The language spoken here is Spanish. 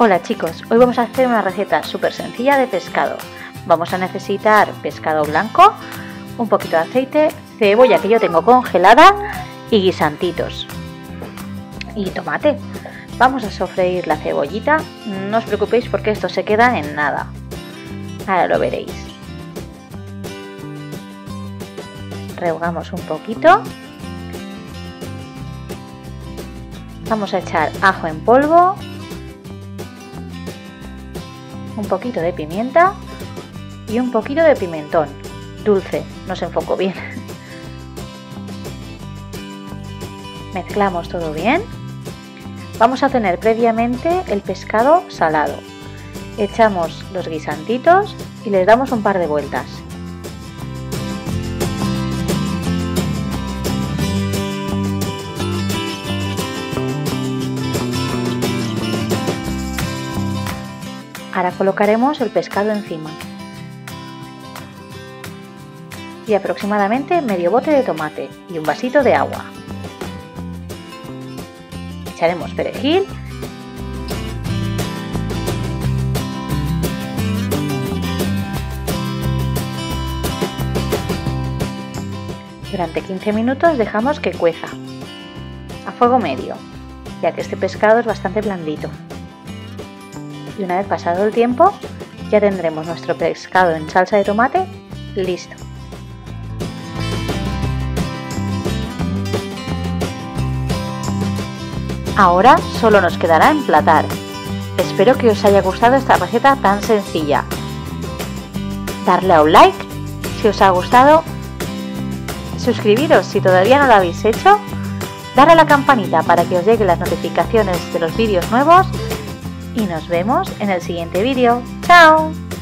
Hola chicos, hoy vamos a hacer una receta súper sencilla de pescado. Vamos a necesitar pescado blanco, un poquito de aceite, cebolla que yo tengo congelada y guisantitos. Y tomate. Vamos a sofreír la cebollita, no os preocupéis porque esto se queda en nada. Ahora lo veréis. Rehogamos un poquito. Vamos a echar ajo en polvo, un poquito de pimienta y un poquito de pimentón dulce, no se enfocó bien. Mezclamos todo bien. Vamos a tener previamente el pescado salado. Echamos los guisantitos y les damos un par de vueltas. Ahora colocaremos el pescado encima y aproximadamente medio bote de tomate y un vasito de agua. Echaremos perejil durante 15 minutos. Dejamos que cueza a fuego medio, ya que este pescado es bastante blandito. Y una vez pasado el tiempo, ya tendremos nuestro pescado en salsa de tomate listo. Ahora solo nos quedará emplatar. Espero que os haya gustado esta receta tan sencilla. Darle a un like si os ha gustado, suscribiros si todavía no lo habéis hecho, darle a la campanita para que os lleguen las notificaciones de los vídeos nuevos y nos vemos en el siguiente vídeo. ¡Chao!